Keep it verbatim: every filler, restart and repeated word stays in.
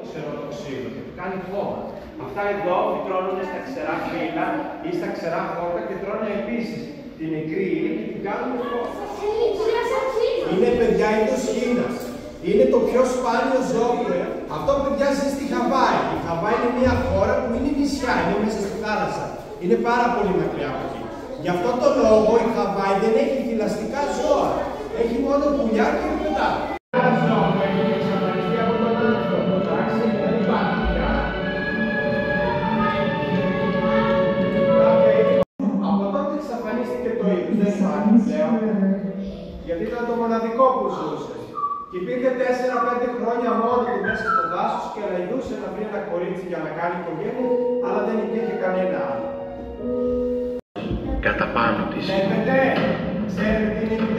ξεροτοξίνο και του κάνει χώμα. Αυτά εδώ φυτρώνουν στα ξερά φύλλα ή στα ξερά χόρτα και τρώνε επίσης την νεκρή ύλη και την κάνουν χώμα. Είναι, παιδιά, είδος χήνας. Είναι το πιο σπάνιο ζώο. Αυτό, παιδιά, ζει στη Χαβάη. Η Χαβάη είναι μια χώρα που είναι νησιά, είναι μέσα στη θάλασσα. Είναι πάρα πολύ μακριά από εκεί. Γι' αυτό το λόγο η Χαβάη δεν έχει θηλαστικά ζώα. Έχει μόνο πουλιά και πετά. Ένα ζώο που έχει εξαφανιστεί από τον άνθρωπο, εντάξει, δεν υπάρχει πια. Από τότε εξαφανίστηκε το είδος, δεν υπάρχει πλέον. Γιατί ήταν το μοναδικό που ζούσε. Και υπήρχε τέσσερα πέντε χρόνια μόνο του μέσα στο δάσος και αναγκούσε να βρει ένα κορίτσι για να κάνει οικογένεια, αλλά δεν υπήρχε κανένα άλλο. Κατά πάνω της. Βλέπετε, ξέρετε τι είναι